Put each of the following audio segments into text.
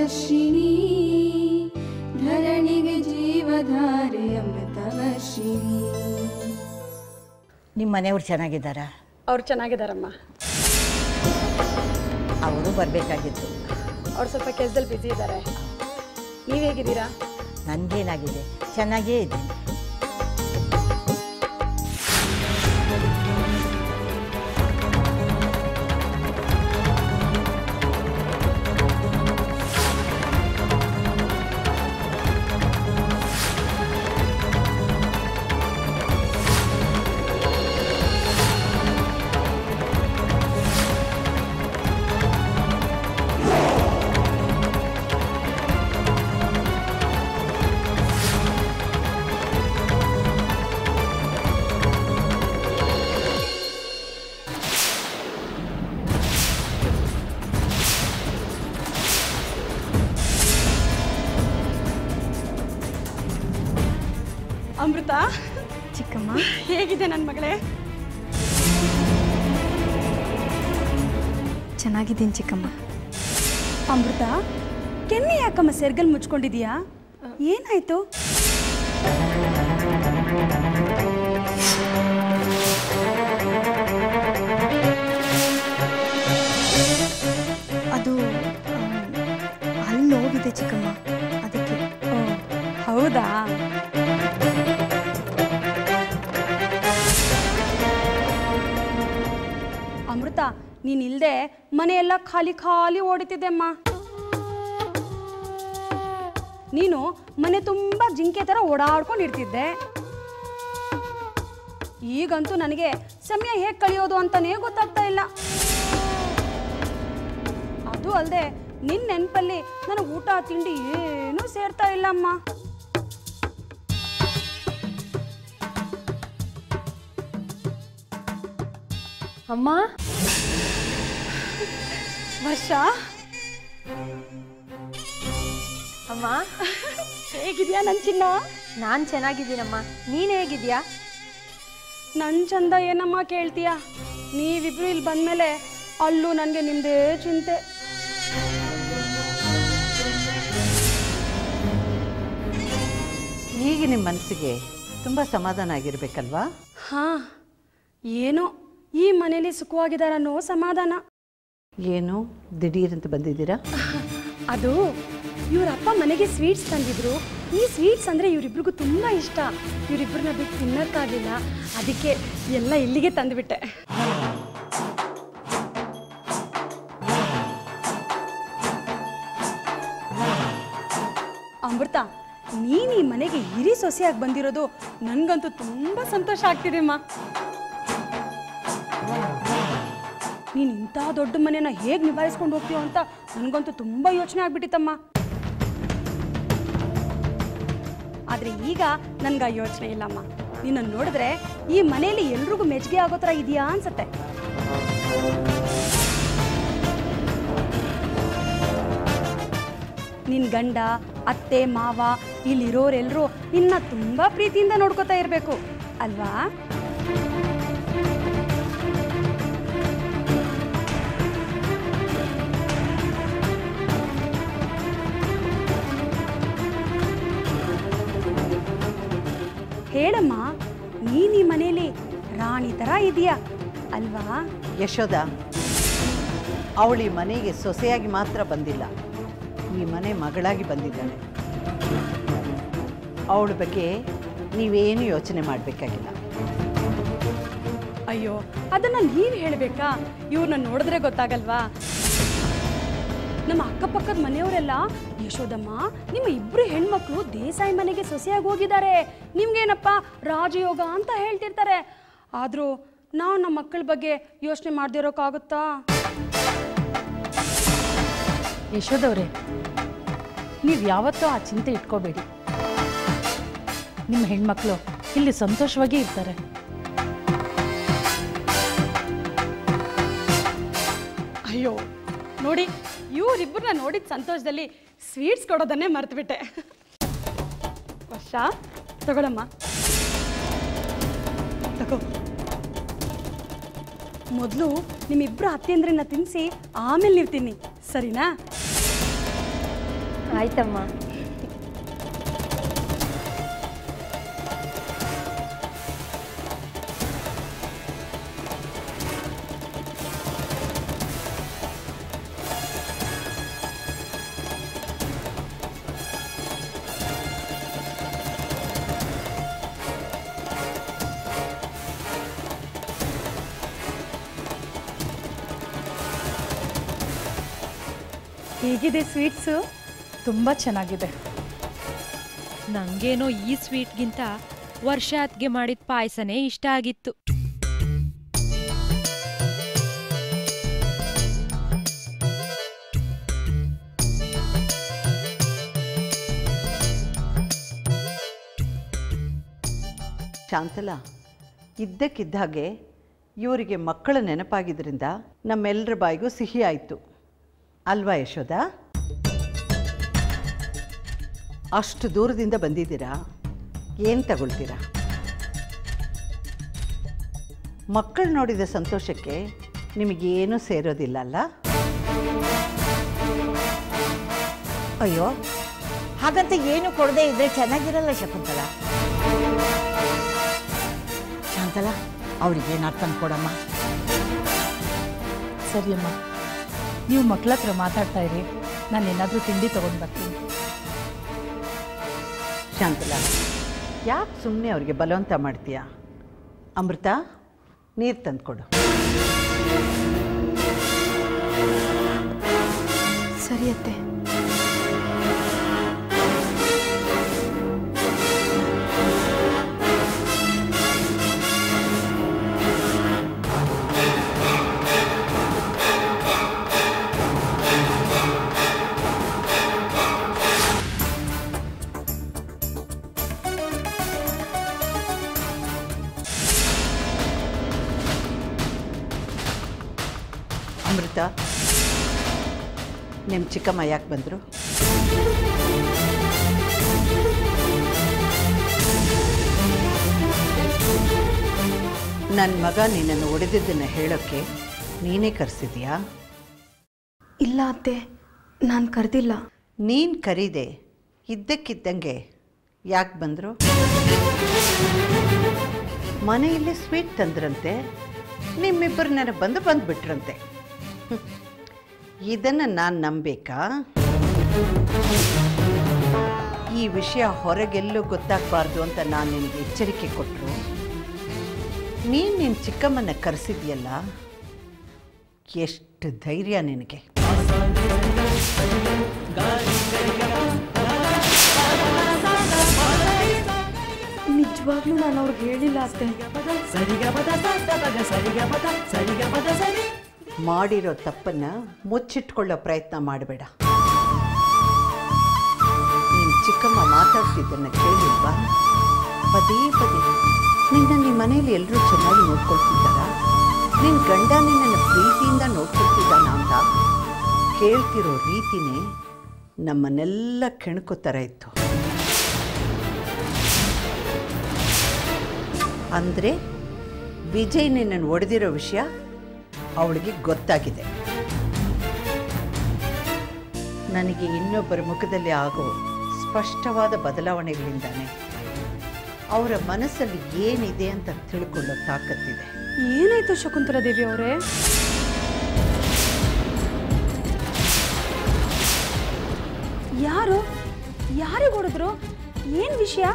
ವರ್ಷಿಣಿ ಧರಣಿಗೆ ಜೀವಧಾರೆ ಅಮೃತವರ್ಷಿಣಿ. ನಿಮ್ಮ ಮನೆಯವ್ರು ಚೆನ್ನಾಗಿದ್ದಾರಾ? ಅವ್ರು ಚೆನ್ನಾಗಿದ್ದಾರಮ್ಮ. ಅವರು ಬರಬೇಕಾಗಿತ್ತು. ಅವ್ರು ಸ್ವಲ್ಪ ಕೆಲಸದಲ್ಲಿ ಬ್ಯುಸಿ ಇದ್ದಾರೆ. ನೀವು ಹೇಗಿದ್ದೀರಾ? ನನಗೇನಾಗಿದೆ, ಚೆನ್ನಾಗೇ ಇದ್ದೀನಿ. ಅಮೃತ, ಚಿಕ್ಕಮ್ಮ ಹೇಗಿದೆ ನನ್ನ ಮಗಳೇ? ಚೆನ್ನಾಗಿದ್ದೀನಿ ಚಿಕ್ಕಮ್ಮ. ಅಮೃತ, ಕೆನ್ನೆ ಯಾಕಮ್ಮ ಸೆರ್ಗಲ್ ಮುಚ್ಕೊಂಡಿದೀಯಾ? ಏನಾಯ್ತು? ಅದು ಅಲ್ಲಿ ನೋವಿದೆ ಚಿಕ್ಕಮ್ಮ, ಅದಕ್ಕೆ. ಹೌದಾ? ಅಮೃತ, ನೀನಿಲ್ದೆ ಮನೆಯೆಲ್ಲ ಖಾಲಿ ಖಾಲಿ ಓಡುತ್ತಿದ್ದೆಮ್ಮ. ನೀನು ಮನೆ ತುಂಬ ಜಿಂಕೆ ಥರ ಓಡಾಡ್ಕೊಂಡಿರ್ತಿದ್ದೆ. ಈಗಂತೂ ನನಗೆ ಸಮಯ ಹೇಗೆ ಕಳೆಯೋದು ಅಂತಾನೇ ಗೊತ್ತಾಗ್ತಾ ಇಲ್ಲ. ಅದು ಅಲ್ಲದೆ ನಿನ್ನ ನೆನಪಲ್ಲಿ ನನಗೆ ಊಟ ತಿಂಡಿ ಏನೂ ಸೇರ್ತಾ ಇಲ್ಲಮ್ಮ. ಅಮ್ಮ, ವರ್ಷ, ಅಮ್ಮ ಹೇಗಿದ್ಯಾ ನನ್ನ ಚಿನ್ನ? ನಾನು ಚೆನ್ನಾಗಿದ್ದೀನಮ್ಮ. ನೀನು ಹೇಗಿದ್ಯಾ? ನನ್ನ ಚಂದ ಏನಮ್ಮ ಕೇಳ್ತೀಯ? ನೀವಿಬ್ರು ಇಲ್ಲಿ ಬಂದಮೇಲೆ ಅಲ್ಲೂ ನನಗೆ ನಿಮ್ಮದೇ ಚಿಂತೆ. ಈಗ ನಿಮ್ಮ ಮನಸ್ಸಿಗೆ ತುಂಬ ಸಮಾಧಾನ ಆಗಿರ್ಬೇಕಲ್ವಾ? ಹಾಂ, ಏನೋ ಈ ಮನೇಲಿ ಸುಖವಾಗಿದ್ದಾರನ್ನೋ ಸಮಾಧಾನ. ಏನು ದಿಢೀರಂತ ಬಂದಿದ್ದೀರಾ? ಅದು ಇವರಪ್ಪ ಮನೆಗೆ ಸ್ವೀಟ್ಸ್ ತಂದಿದ್ರು. ಈ ಸ್ವೀಟ್ಸ್ ಅಂದರೆ ಇವರಿಬ್ರಿಗೂ ತುಂಬ ಇಷ್ಟ. ಇವರಿಬ್ಬರನ್ನ ಬಿಟ್ಟು ತಿನ್ನೋಕ್ಕಾಗಲಿಲ್ಲ, ಅದಕ್ಕೆ ಎಲ್ಲ ಇಲ್ಲಿಗೆ ತಂದುಬಿಟ್ಟೆ. ಅಮೃತ, ನೀನು ಈ ಮನೆಗೆ ಹಿರಿ ಸೊಸೆಯಾಗಿ ಬಂದಿರೋದು ನನಗಂತೂ ತುಂಬ ಸಂತೋಷ ಆಗ್ತಿದೆಮ್ಮ. ನೀನು ಇಂಥ ದೊಡ್ಡ ಮನೆನ ಹೇಗೆ ನಿಭಾಯಿಸ್ಕೊಂಡು ಹೋಗ್ತೀಯೋ ಅಂತ ನನಗಂತೂ ತುಂಬ ಯೋಚನೆ ಆಗ್ಬಿಟ್ಟಿತ್ತಮ್ಮ. ಆದರೆ ಈಗ ನನಗೆ ಆ ಯೋಚನೆ ಇಲ್ಲಮ್ಮ. ನಿನ್ನನ್ನು ನೋಡಿದ್ರೆ ಈ ಮನೆಯಲ್ಲಿ ಎಲ್ರಿಗೂ ಮೆಚ್ಚುಗೆ ಆಗೋ ಥರ ಇದೆಯಾ ಅನ್ಸತ್ತೆ. ನಿನ್ನ ಗಂಡ, ಅತ್ತೆ, ಮಾವ ಇಲ್ಲಿರೋರೆಲ್ಲರೂ ನಿನ್ನ ತುಂಬ ಪ್ರೀತಿಯಿಂದ ನೋಡ್ಕೋತಾ ಇರಬೇಕು ಅಲ್ವಾ? ಹೇಳಮ್ಮ, ನೀನು ಈ ಮನೇಲಿ ರಾಣಿ ಥರ ಇದೆಯಾ ಅಲ್ವಾ? ಯಶೋದ, ಅವಳು ಈ ಮನೆಗೆ ಸೊಸೆಯಾಗಿ ಮಾತ್ರ ಬಂದಿಲ್ಲ, ಈ ಮನೆ ಮಗಳಾಗಿ ಬಂದಿದ್ದಾಳೆ. ಅವಳ ಬಗ್ಗೆ ನೀವೇನು ಯೋಚನೆ ಮಾಡಬೇಕಾಗಿಲ್ಲ. ಅಯ್ಯೋ, ಅದನ್ನು ನೀವು ಹೇಳಬೇಕಾ? ಇವ್ರನ್ನ ನೋಡಿದ್ರೆ ಗೊತ್ತಾಗಲ್ವಾ? ನಮ್ಮ ಅಕ್ಕಪಕ್ಕದ ಮನೆಯವರೆಲ್ಲ, ಯಶೋದಮ್ಮ ನಿಮ್ಮ ಇಬ್ಬರು ಹೆಣ್ಮಕ್ಳು ದೇಸಾಯಿ ಮನೆಗೆ ಸೊಸೆಯಾಗಿ ಹೋಗಿದ್ದಾರೆ, ನಿಮ್ಗೇನಪ್ಪ ರಾಜಯೋಗ ಅಂತ ಹೇಳ್ತಿರ್ತಾರೆ. ಆದರೂ ನಾವು ನಮ್ಮ ಮಕ್ಕಳ ಬಗ್ಗೆ ಯೋಚನೆ ಮಾಡದೇ ಇರೋಕ್ಕಾಗುತ್ತಾ? ಯಶೋದವ್ರೆ, ನೀವು ಯಾವತ್ತೂ ಆ ಚಿಂತೆ ಇಟ್ಕೋಬೇಡಿ. ನಿಮ್ಮ ಹೆಣ್ಮಕ್ಳು ಇಲ್ಲಿ ಸಂತೋಷವಾಗಿ ಇರ್ತಾರೆ. ಅಯ್ಯೋ ನೋಡಿ, ಇವರಿಬ್ಬರನ್ನ ನೋಡಿದ ಸಂತೋಷದಲ್ಲಿ ಸ್ವೀಟ್ಸ್ ಕೊಡೋದನ್ನೇ ಮರೆತುಬಿಟ್ಟೆ. ವರ್ಷ ತಗೊಳಮ್ಮ, ತಗೋ. ಮೊದಲು ನಿಮ್ಮಿಬ್ಬರು ಅತ್ತೆಂದ್ರನ್ನ ತಿನ್ನಿಸಿ ಆಮೇಲೆ ನೀವು ತಿನ್ನಿ, ಸರಿನಾ? ಆಯ್ತಮ್ಮ. ಹೇಗಿದೆ ಸ್ವೀಟ್ಸು? ತುಂಬ ಚೆನ್ನಾಗಿದೆ. ನಂಗೇನೋ ಈ ಸ್ವೀಟ್ಗಿಂತ ವರ್ಷ ಅತ್ಗೆ ಮಾಡಿದ ಪಾಯಸನೇ ಇಷ್ಟ ಆಗಿತ್ತು. ಶಾಂತಲಾ, ಇದ್ದಕ್ಕಿದ್ದ ಹಾಗೆ ಇವರಿಗೆ ಮಕ್ಕಳ ನೆನಪಾಗಿದ್ದರಿಂದ ನಮ್ಮೆಲ್ಲರ ಬಾಯಿಗೂ ಸಿಹಿ ಆಯಿತು ಅಲ್ವಾ ಯಶೋದ? ಅಷ್ಟು ದೂರದಿಂದ ಬಂದಿದ್ದೀರಾ, ಏನು ತಗೊಳ್ತೀರಾ? ಮಕ್ಕಳು ನೋಡಿದ ಸಂತೋಷಕ್ಕೆ ನಿಮಗೇನೂ ಸೇರೋದಿಲ್ಲ ಅಲ್ಲ? ಅಯ್ಯೋ, ಹಾಗಂತ ಏನು ಕೊಡದೆ ಇದ್ರೆ ಚೆನ್ನಾಗಿರಲ್ಲ ಶಕುಂತಲಾ. ಶಾಂತಲಾ, ಅವಳಿಗೇನಾರು ತಂದು ಕೊಡಮ್ಮ. ಸರಿಯಮ್ಮ, ನೀವು ಮಕ್ಕಳ ಹತ್ರ ಮಾತಾಡ್ತಾ ಇರಿ, ನಾನು ಏನಾದರೂ ತಿಂಡಿ ತೊಗೊಂಡು ಬರ್ತೀನಿ. ಶಾಂತಲಾ, ಯಾಕೆ ಸುಮ್ಮನೆ ಅವ್ರಿಗೆ ಬಲವಂತ ಮಾಡ್ತೀಯಾ? ಅಮೃತ, ನೀರು ತಂದುಕೊಡು. ಸರಿ ಅತ್ತೆ. ಅಮೃತ, ನಿಮ್ಮ ಚಿಕ್ಕಮ್ಮ ಯಾಕೆ ಬಂದರು? ನನ್ನ ಮಗ ನಿನ್ನನ್ನು ಹೊಡೆದಿದ್ದನ್ನು ಹೇಳೋಕ್ಕೆ ನೀನೇ ಕರೆಸಿದ್ಯಾ? ಇಲ್ಲ ಅತ್ತೆ, ನಾನು ಕರೆದಿಲ್ಲ. ನೀನು ಕರೀದೆ ಇದ್ದಕ್ಕಿದ್ದಂಗೆ ಯಾಕೆ ಬಂದರು? ಮನೆಯಲ್ಲಿ ಸ್ವೀಟ್ ತಂದ್ರಂತೆ, ನಿಮ್ಮಿಬ್ಬರು ನನಗೆ ಬಂದುಬಿಟ್ರಂತೆ. ಇದನ್ನು ನಾನು ನಂಬೇಕಾ? ಈ ವಿಷಯ ಹೊರಗೆಲ್ಲೂ ಗೊತ್ತಾಗಬಾರ್ದು ಅಂತ ನಾನು ನಿನಗೆ ಎಚ್ಚರಿಕೆ ಕೊಟ್ಟರು. ನೀನು ನಿನ್ನ ಚಿಕ್ಕಮ್ಮನ ಕರೆಸಿದ್ಯಲ್ಲ, ಎಷ್ಟು ಧೈರ್ಯ ನಿನಗೆ! ನಿಜವಾಗ್ಲೂ ನಾನು ಅವ್ರಿಗೆ ಹೇಳಿಲ್ಲ ಅತ್ತೆ. ಮಾಡಿರೋ ತಪ್ಪನ್ನು ಮುಚ್ಚಿಟ್ಕೊಳ್ಳೋ ಪ್ರಯತ್ನ ಮಾಡಬೇಡ. ನಿಮ್ಮ ಚಿಕ್ಕಮ್ಮ ಮಾತಾಡ್ತಿದ್ದನ್ನು ಕೇಳಿಲ್ವಾ? ಪದೇ ಪದೇ ನಿಮ್ಮ ಮನೇಲಿ ಎಲ್ಲರೂ ಚೆನ್ನಾಗಿ ನೋಡ್ಕೊಳ್ತಿದ್ದಾರಾ? ನಿನ್ನ ಗಂಡ ನಿನ್ನನ್ನು ಪ್ರೀತಿಯಿಂದ ನೋಡ್ಕೊಳ್ತಿದ್ದಾನ ಅಂತ ಕೇಳ್ತಿರೋ ರೀತಿನೇ ನಮ್ಮನ್ನೆಲ್ಲ ಕೆಣಕೋ ಥರ ಇತ್ತು. ಅಂದರೆ ವಿಜಯ್ ನಿನ್ನನ್ನು ಒಡೆದಿರೋ ವಿಷಯ ಅವಳಿಗೆ ಗೊತ್ತಾಗಿದೆ. ನನಗೆ ಇನ್ನೊಬ್ಬರ ಮುಖದಲ್ಲಿ ಆಗೋ ಸ್ಪಷ್ಟವಾದ ಬದಲಾವಣೆಗಳಿಂದಾನೆ ಅವರ ಮನಸ್ಸಲ್ಲಿ ಏನಿದೆ ಅಂತ ತಿಳ್ಕೊಳ್ಳೋ ತಾಕತ್ತಿದೆ. ಏನಾಯ್ತು ಶಕುಂತಲಾ ದೇವಿ ಅವರೇ? ಯಾರಿಗೆ ಹೊಡೆದ್ರು? ಏನು ವಿಷಯ?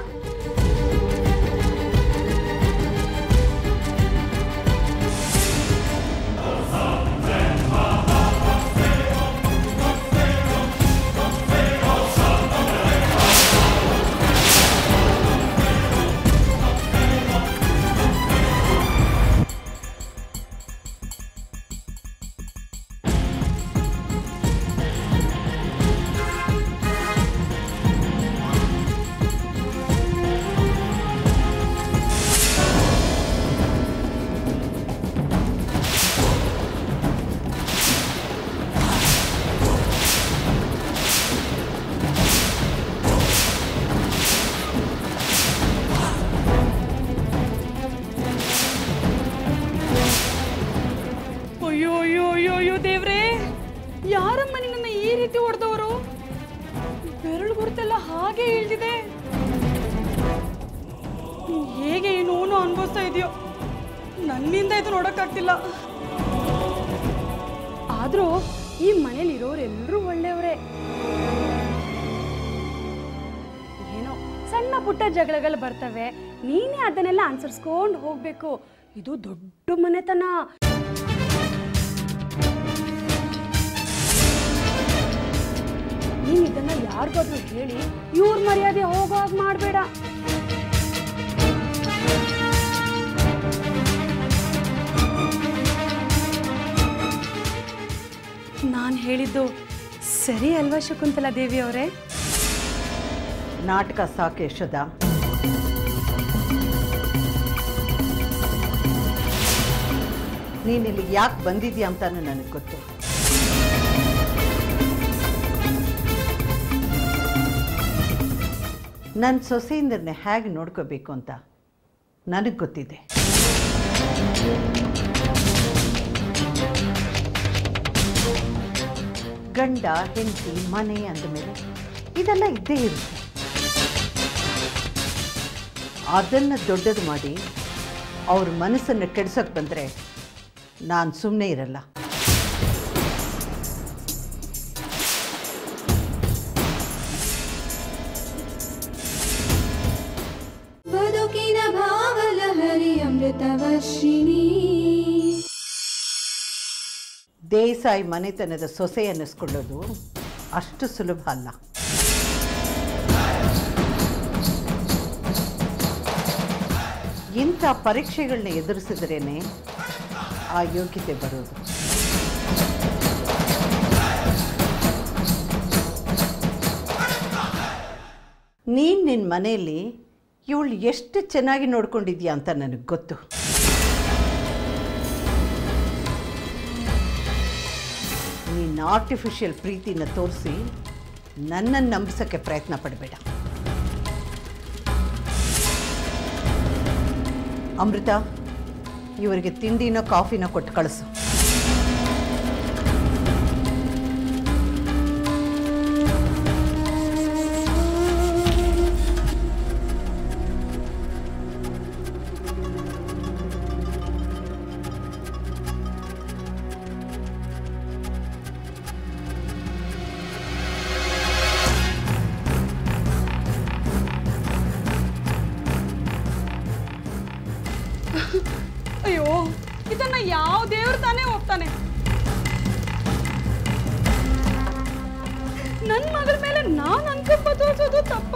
ಬೆರಳು ಗುರುತೆಲ್ಲ ಹಾಗೆ ಇಳ್ದಿದೆ. ಹೇಗೆ ಈ ನೋವು ಅನುಭವಿಸ್ತಾ ಇದೆಯೋ ನನ್ನಿಂದ ಇದು ನೋಡೋಕ್ಕಾಗ್ತಿಲ್ಲ. ಆದರೂ ಈ ಮನೇಲಿ ಇರೋರೆಲ್ಲರೂ ಒಳ್ಳೆಯವರೇ. ಏನೋ ಸಣ್ಣ ಪುಟ್ಟ ಜಗಳಗಳು ಬರ್ತವೆ, ನೀನೇ ಅದನ್ನೆಲ್ಲ ಅನುಸರಿಸ್ಕೊಂಡು ಹೋಗ್ಬೇಕು. ಇದು ದೊಡ್ಡ ಮನೆತನ. ನೀನು ಇದನ್ನ ಯಾರಿಗಾದ್ರೂ ಹೇಳಿ ಇವ್ರ ಮರ್ಯಾದೆ ಹೋಗೋವಾಗ ಮಾಡಬೇಡ. ನಾನು ಹೇಳಿದ್ದು ಸರಿ ಅಲ್ವಾ ಶಕುಂತಲಾ ದೇವಿ ಅವರೇ? ನಾಟಕ ಸಾಕು ಯಶೋದ. ನೀನಿಲ್ಲಿ ಯಾಕೆ ಬಂದಿದ್ಯಾ ಅಂತಾನು ನನಗೆ ಗೊತ್ತು. ನನ್ನ ಸೊಸೆಯಿಂದನೇ ಹೇಗೆ ನೋಡ್ಕೋಬೇಕು ಅಂತ ನನಗೆ ಗೊತ್ತಿದೆ. ಗಂಡ ಹೆಂಡತಿ ಮನೆ ಅಂದಮೇಲೆ ಇದೆಲ್ಲ ಇದ್ದೇ ಇರುತ್ತೆ. ಅದನ್ನು ದೊಡ್ಡದು ಮಾಡಿ ಅವ್ರ ಮನಸ್ಸನ್ನು ಕೆಡ್ಸೋಕೆ ಬಂದರೆ ನಾನು ಸುಮ್ಮನೆ ಇರಲ್ಲ. ಬದುಕಿನ ಭಾವಲಹರಿ ಅಮೃತವರ್ಷಿಣಿ. ದೇಸಾಯಿ ಮನೆತನದ ಸೊಸೆ ಅನ್ನಿಸ್ಕೊಳ್ಳೋದು ಅಷ್ಟು ಸುಲಭ ಅಲ್ಲ. ಇಂಥ ಪರೀಕ್ಷೆಗಳನ್ನ ಎದುರಿಸಿದ್ರೇನೆ ಆ ಯೋಗ್ಯತೆ ಬರೋದು. ನೀನು ನಿನ್ನ ಮನೆಯಲ್ಲಿ ಇವಳು ಎಷ್ಟು ಚೆನ್ನಾಗಿ ನೋಡ್ಕೊಂಡಿದ್ಯಾ ಅಂತ ನನಗೆ ಗೊತ್ತು. ನೀನು ಆರ್ಟಿಫಿಷಿಯಲ್ ಪ್ರೀತಿನ ತೋರಿಸಿ ನನ್ನನ್ನು ನಂಬಿಸೋಕ್ಕೆ ಪ್ರಯತ್ನ ಪಡಬೇಡ. ಅಮೃತ, ಇವರಿಗೆ ತಿಂಡಿನೋ ಕಾಫಿನೋ ಕೊಟ್ಟು ಕಳಿಸು. ಅಯ್ಯೋ, ಇದನ್ನ ಯಾವ ದೇವ್ರು ತಾನೇ ಒಪ್ತಾನೆ? ನನ್ನ ಮಗಳ ಮೇಲೆ ನಾನು ಅನ್ಕೊಂಬ ತೋರಿಸೋದು ತಪ್ಪ.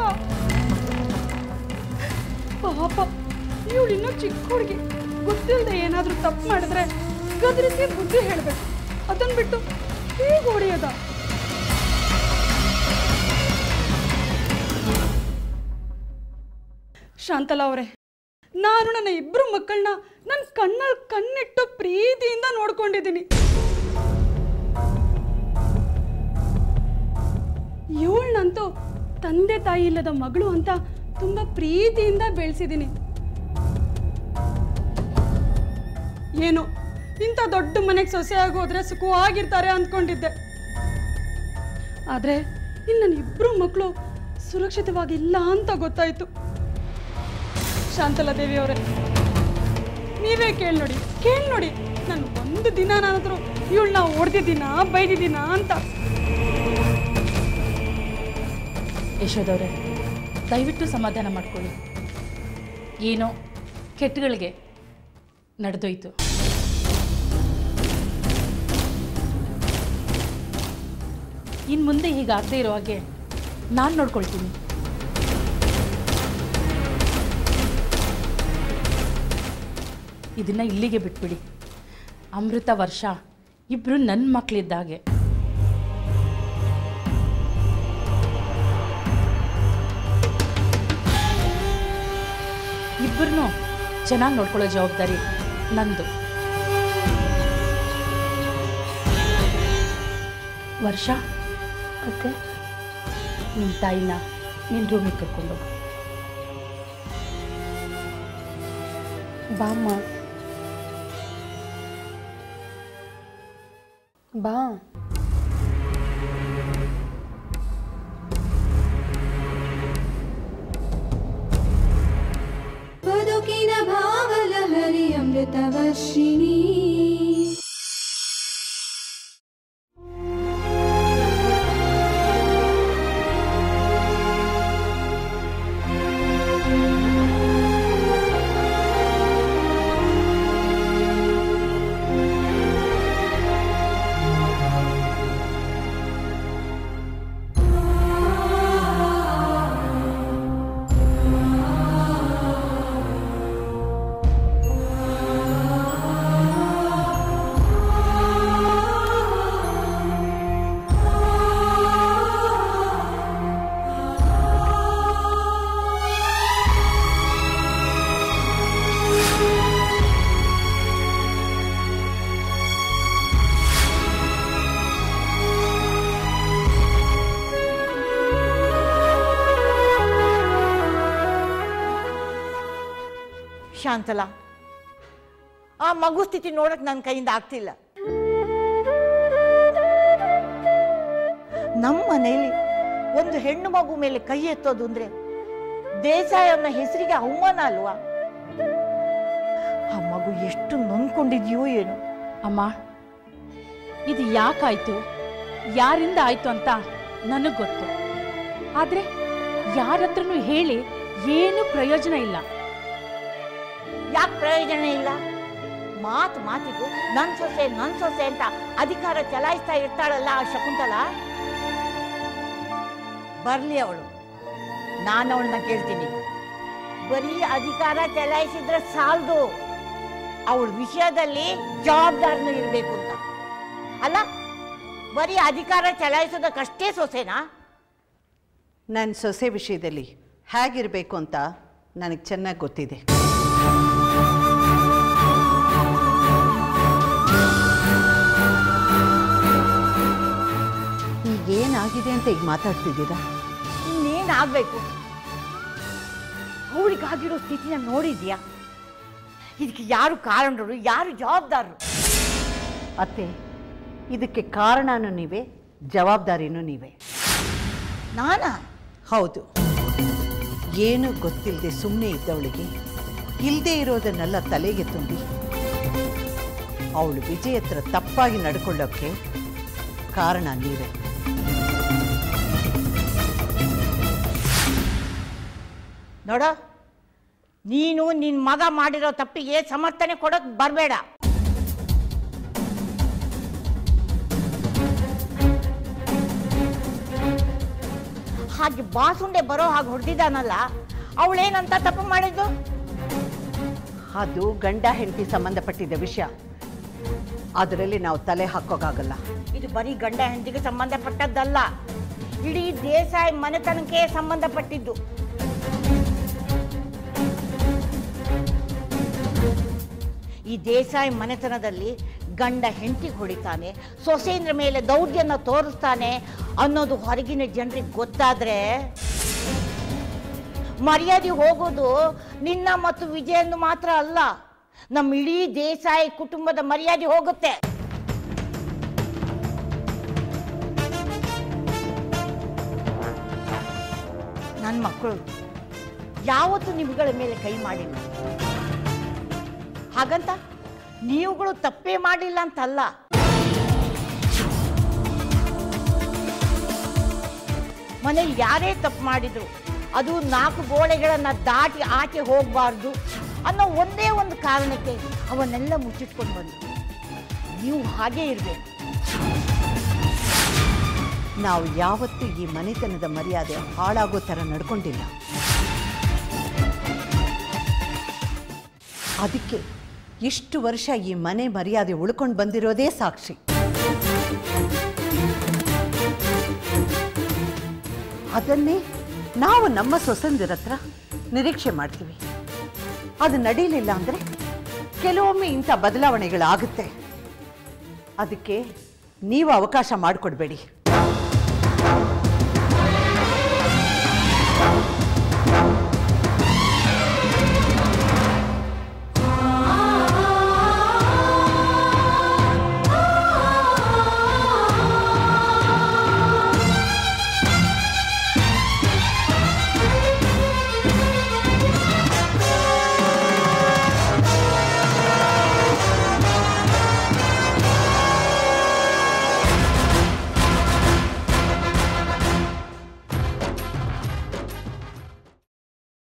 ಪಾಪ, ಇವಳು ಇನ್ನೂ ಚಿಕ್ಕ ಹುಡುಗಿ, ಗೊತ್ತಿಲ್ಲದೆ ಏನಾದ್ರೂ ತಪ್ಪು ಮಾಡಿದ್ರೆ ಗದರಿಸಿ ಬುದ್ಧಿ ಹೇಳ್ಬೇಕು. ಅದನ್ನ ಬಿಟ್ಟು ಹೇಗೆ ಹೊಡೆಯೋದ? ಶಾಂತಲಾ ಅವರೇ, ನಾನು ನನ್ನ ಇಬ್ಬರು ಮಕ್ಕಳನ್ನ ನನ್ನ ಕಣ್ಣಲ್ಲಿ ಕಣ್ಣಿಟ್ಟು ಪ್ರೀತಿಯಿಂದ ನೋಡ್ಕೊಂಡಿದ್ದೀನಿ. ಇವಳನ್ನಂತೂ ತಂದೆ ತಾಯಿ ಇಲ್ಲದ ಮಗಳು ಅಂತ ತುಂಬಾ ಪ್ರೀತಿಯಿಂದ ಬೆಳೆಸಿದ್ದೀನಿ. ಏನು ಇಂಥ ದೊಡ್ಡ ಮನೆಗೆ ಸೊಸೆಯಾಗಿ ಹೋದ್ರೆ ಸುಖವಾಗಿರ್ತಾರೆ ಅಂದ್ಕೊಂಡಿದ್ದೆ. ಆದ್ರೆ ಇಲ್ಲಿ ನನ್ನ ಇಬ್ಬರು ಮಕ್ಕಳು ಸುರಕ್ಷಿತವಾಗಿಲ್ಲ ಅಂತ ಗೊತ್ತಾಯ್ತು. ಶಾಂತಲಾ ದೇವಿ ಅವರೇ, ನೀವೇ ಕೇಳಿ ನೋಡಿ, ನಾನು ಒಂದು ದಿನ ನಾನಾದ್ರೂ ಇವಳನ್ನ ಹೊಡೆದಿದ್ದೀನಾ ಬೈದಿದ್ದೀನಾ ಅಂತ. ಯಶೋದವ್ರೆ, ದಯವಿಟ್ಟು ಸಮಾಧಾನ ಮಾಡ್ಕೊಳ್ಳಿ. ಏನೋ ಕೆಟ್ಟಗಳಿಗೆ ನಡೆದೋಯ್ತು. ಇನ್ನು ಮುಂದೆ ಹೀಗಾಗದೇ ಇರೋ ಹಾಗೆ ನಾನು ನೋಡ್ಕೊಳ್ತೀನಿ. ಇದನ್ನ ಇಲ್ಲಿಗೆ ಬಿಟ್ಬಿಡಿ. ಅಮೃತ, ವರ್ಷ ಇಬ್ರು ನನ್ನ ಮಕ್ಕಳಿದ್ದಾಗೆ. ಇಬ್ಬರನ್ನೂ ಚೆನ್ನಾಗಿ ನೋಡ್ಕೊಳ್ಳೋ ಜವಾಬ್ದಾರಿ ನಂದು. ವರ್ಷ, ಮತ್ತೆ ನಿಮ್ಮ ತಾಯಿನ ನಿನ್ನ ರೂಮಿಗೆ ಕರ್ಕೊಂಡು ಬಾಮ್ಮ, ಬಾ. अमृतवर्षिणी ಶಾಂತಲಾ, ಆ ಮಗು ಸ್ಥಿತಿ ನೋಡಕ್ ನನ್ನ ಕೈಯಿಂದ ಆಗ್ತಿಲ್ಲ. ನಮ್ಮ ಮನೆಯಲ್ಲಿ ಒಂದು ಹೆಣ್ಣು ಮಗು ಮೇಲೆ ಕೈ ಎತ್ತೋದು ಅಂದ್ರೆ ದೇಸಾಯಿ ಅನ್ನೋ ಹೆಸರಿಗೆ ಅವಮಾನ ಅಲ್ವಾ? ಆ ಮಗು ಎಷ್ಟು ನೊಂದ್ಕೊಂಡಿದ್ಯೋ ಏನು. ಅಮ್ಮ, ಇದು ಯಾಕಾಯ್ತು, ಯಾರಿಂದ ಆಯ್ತು ಅಂತ ನನಗೆ ಗೊತ್ತು. ಆದ್ರೆ ಯಾರ ಹತ್ರನೂ ಹೇಳಿ ಏನು ಪ್ರಯೋಜನ ಇಲ್ಲ. ಯಾಕೆ ಪ್ರಯೋಜನ ಇಲ್ಲ? ಮಾತಿಗೂ ನನ್ ಸೊಸೆ ಅಂತ ಅಧಿಕಾರ ಚಲಾಯಿಸ್ತಾ ಇರ್ತಾಳಲ್ಲ ಆ ಶಕುಂತಲಾ. ಬರ್ಲಿ ಅವಳು, ನಾನು ಅವಳನ್ನ ಕೇಳ್ತೀನಿ. ಬರೀ ಅಧಿಕಾರ ಚಲಾಯಿಸಿದ್ರೆ ಸಾಲದು, ಅವಳ ವಿಷಯದಲ್ಲಿ ಜವಾಬ್ದಾರಿನೂ ಇರಬೇಕು ಅಂತ. ಅಲ್ಲ, ಬರೀ ಅಧಿಕಾರ ಚಲಾಯಿಸೋದಕ್ಕಷ್ಟೇ ಸೊಸೆನಾ? ನನ್ನ ಸೊಸೆ ವಿಷಯದಲ್ಲಿ ಹೇಗಿರಬೇಕು ಅಂತ ನನಗೆ ಚೆನ್ನಾಗಿ ಗೊತ್ತಿದೆ. ಈಗೇನಾಗಿದೆ ಅಂತ ಈಗ ಮಾತಾಡ್ತಿದ್ದೀರಾ? ಇನ್ನೇನಾಗಬೇಕು? ಅವಳಿಗಾಗಿರೋ ಸ್ಥಿತಿನ ನೋಡಿದ್ಯಾ? ಇದಕ್ಕೆ ಯಾರು ಕಾರಣರು, ಯಾರು ಜವಾಬ್ದಾರರು? ಅತ್ತೆ, ಇದಕ್ಕೆ ಕಾರಣನೂ ನೀವೇ, ಜವಾಬ್ದಾರಿನೂ ನೀವೇ. ನಾನಾ? ಹೌದು. ಏನು ಗೊತ್ತಿಲ್ಲದೆ ಸುಮ್ಮನೆ ಇದ್ದವಳಿಗೆ ಇಲ್ಲದೆ ಇರೋದನ್ನೆಲ್ಲ ತಲೆಗೆ ತುಂಬಿ ಅವಳು ವಿಜಯ ಹತ್ರ ತಪ್ಪಾಗಿ ನಡ್ಕೊಳ್ಳೋಕ್ಕೆ ಕಾರಣ ನೀವೇ. ನೋಡ, ನೀನು ನಿನ್ನ ಮಗ ಮಾಡಿರೋ ತಪ್ಪಿಗೆ ಸಮರ್ಥನೆ ಕೊಡೋಕೆ ಬರಬೇಡ. ಹಾಗೆ ಬಾಸುಂಡೆ ಬರೋ ಹಾಗೆ ಹೊಡೆದಿದ್ದಾನಲ್ಲ, ಅವಳೇನಂತ ತಪ್ಪು ಮಾಡಿದ್ದು? ಅದು ಗಂಡ ಹೆಂಡತಿ ಸಂಬಂಧಪಟ್ಟಿದ್ದ ವಿಷಯ, ಅದರಲ್ಲಿ ನಾವು ತಲೆ ಹಾಕೋಕ್ಕಾಗಲ್ಲ. ಇದು ಬರೀ ಗಂಡ ಹೆಂಡತಿಗೆ ಸಂಬಂಧಪಟ್ಟದ್ದಲ್ಲ, ಇಡೀ ದೇಸಾಯಿ ಮನೆತನಕ್ಕೆ ಸಂಬಂಧಪಟ್ಟಿದ್ದು. ಈ ದೇಸಾಯಿ ಮನೆತನದಲ್ಲಿ ಗಂಡ ಹೆಂಡತಿಗೆ ಹೊಡಿತಾನೆ, ಸೊಸೆಯಂದ್ರ ಮೇಲೆ ದೌರ್ಜನ್ಯ ತೋರಿಸ್ತಾನೆ ಅನ್ನೋದು ಹೊರಗಿನ ಜನರಿಗೆ ಗೊತ್ತಾದ್ರೆ ಮರ್ಯಾದೆ ಹೋಗೋದು ನಿನ್ನ ಮತ್ತು ವಿಜಯಂದು ಮಾತ್ರ ಅಲ್ಲ, ನಮ್ಮ ಇಡೀ ದೇಸಾಯಿ ಕುಟುಂಬದ ಮರ್ಯಾದೆ ಹೋಗುತ್ತೆ. ನನ್ನ ಮಕ್ಕಳು ಯಾವತ್ತೂ ನಿಮ್ಗಳ ಮೇಲೆ ಕೈ ಮಾಡಿಲ್ಲ. ಹಾಗಂತ ನೀವುಗಳು ತಪ್ಪೇ ಮಾಡಿಲ್ಲ ಅಂತಲ್ಲ. ಮನೇಲಿ ಯಾರೇ ತಪ್ಪು ಮಾಡಿದ್ರು ಅದು 4 ಗೋಡೆಗಳನ್ನ ದಾಟಿ ಆಚೆ ಹೋಗಬಾರ್ದು ಅನ್ನೋ ಒಂದೇ ಒಂದು ಕಾರಣಕ್ಕೆ ಅವನ್ನೆಲ್ಲ ಮುಚ್ಚಿಟ್ಕೊಂಡು ಬಂದು. ನೀವು ಹಾಗೇ ಇರಬೇಕು. ನಾವು ಯಾವತ್ತೂ ಈ ಮನೆತನದ ಮರ್ಯಾದೆ ಹಾಳಾಗೋ ಥರ ನಡ್ಕೊಂಡಿಲ್ಲ. ಅದಕ್ಕೆ ಇಷ್ಟು ವರ್ಷ ಈ ಮನೆ ಮರ್ಯಾದೆ ಉಳ್ಕೊಂಡು ಬಂದಿರೋದೇ ಸಾಕ್ಷಿ. ಅದನ್ನೇ ನಾವು ನಮ್ಮ ಸೊಸೆಂದಿರ ಹತ್ರ ನಿರೀಕ್ಷೆ ಮಾಡ್ತೀವಿ. ಅದು ನಡೀಲಿಲ್ಲ ಅಂದರೆ ಕೆಲವೊಮ್ಮೆ ಇಂಥ ಬದಲಾವಣೆಗಳಾಗುತ್ತೆ. ಅದಕ್ಕೆ ನೀವು ಅವಕಾಶ ಮಾಡಿಕೊಡ್ಬೇಡಿ.